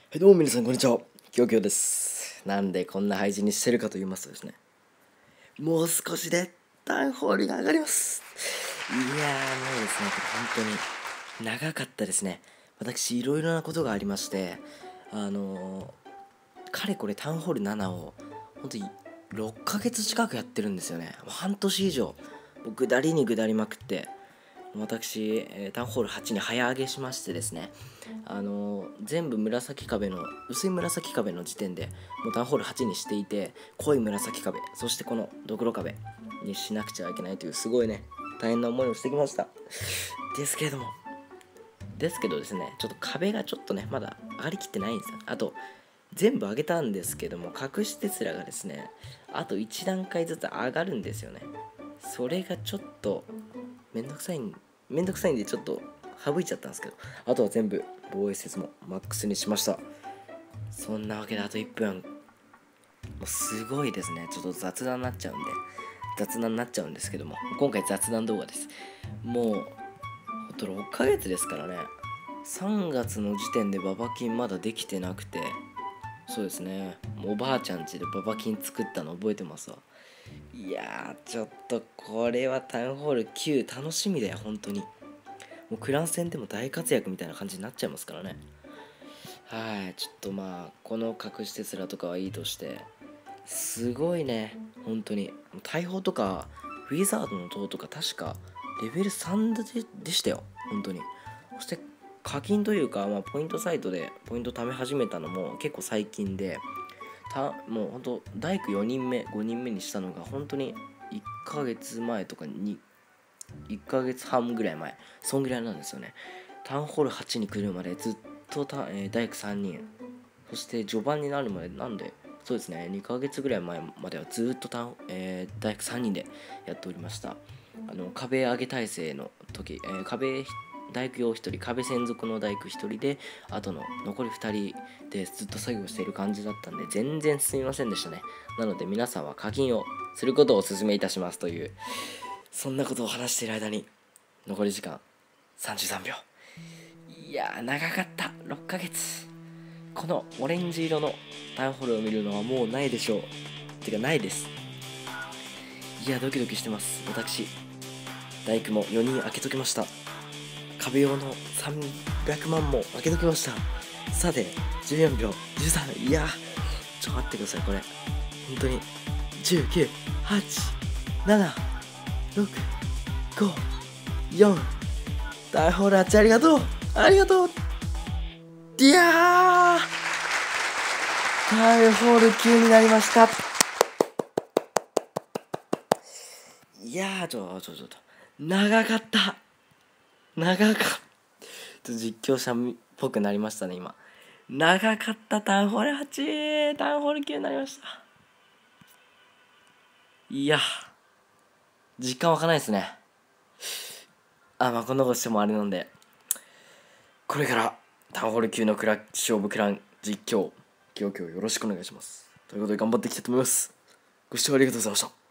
はい、どうも皆さんこんにちは。きょうきょうです。なんでこんな配信にしてるかと言いますとですね、もう少しでタウンホールが上がります。いやーもうですね、これ本当に長かったですね。私いろいろなことがありまして、かれこれタウンホール7を本当に6ヶ月近くやってるんですよね。もう半年以上、もう下りに下りまくって、私、タウンホール8に早上げしましてですね、全部紫壁の薄い紫壁の時点でもうタウンホール8にしていて、濃い紫壁、そしてこのドクロ壁にしなくちゃいけないというすごいね大変な思いをしてきました。ですけどですね、ちょっと壁がちょっとねまだ上がりきってないんですよ。あと全部上げたんですけども、隠しテスラがですねあと1段階ずつ上がるんですよね。それがちょっとめんどくさいんでちょっと省いちゃったんですけど、あとは全部防衛説もマックスにしました。そんなわけであと1分、もうすごいですね。ちょっと雑談になっちゃうんですけども、今回雑談動画です。もうほんと6ヶ月ですからね。3月の時点でババキンまだできてなくて、そうですね、おばあちゃん家でババキン作ったの覚えてますわ。いやーちょっとこれはタウンホール9楽しみだよ本当に。もうクラン戦でも大活躍みたいな感じになっちゃいますからね。はい、ちょっとまあこの隠しテスラとかはいいとして、すごいね本当に。大砲とかウィザードの塔とか確かレベル3でしたよ本当に。そして課金というか、ポイントサイトでポイント貯め始めたのも結構最近で、もう本当大工4人目5人目にしたのが本当に1ヶ月前とかに1ヶ月半ぐらい前、そんぐらいなんですよね。タウンホール8に来るまでずっと大工3人、そして序盤になるまでなんで、そうですね、2ヶ月ぐらい前まではずっと大工3人でやっておりました。壁上げ体制の時、大工用1人、壁専属の大工1人で、あとの残り2人でずっと作業している感じだったんで、全然進みませんでしたね。なので皆さんは課金をすることをお勧めいたしますという、そんなことを話している間に残り時間33秒。いやー長かった。6ヶ月。このオレンジ色のタウンホールを見るのはもうないでしょう。てかないです。いやドキドキしてます。私大工も4人開けときました。壁用の300万も開けときました。さて14秒13。いやちょっと待ってください。これ本当に19、8、7、6、5、4。タウンホール8ありがとう、ありがとう。いやータウンホール9になりました。いやーちょっと長かった。実況者っぽくなりましたね今。長かった。タウンホール8、タウンホール9になりました。いや実感湧かないですね。こんなことしてもあれなんで、これからタウンホール級のクラッシュオブクラン実況、今日よろしくお願いします。ということで頑張っていきたいと思います。ご視聴ありがとうございました。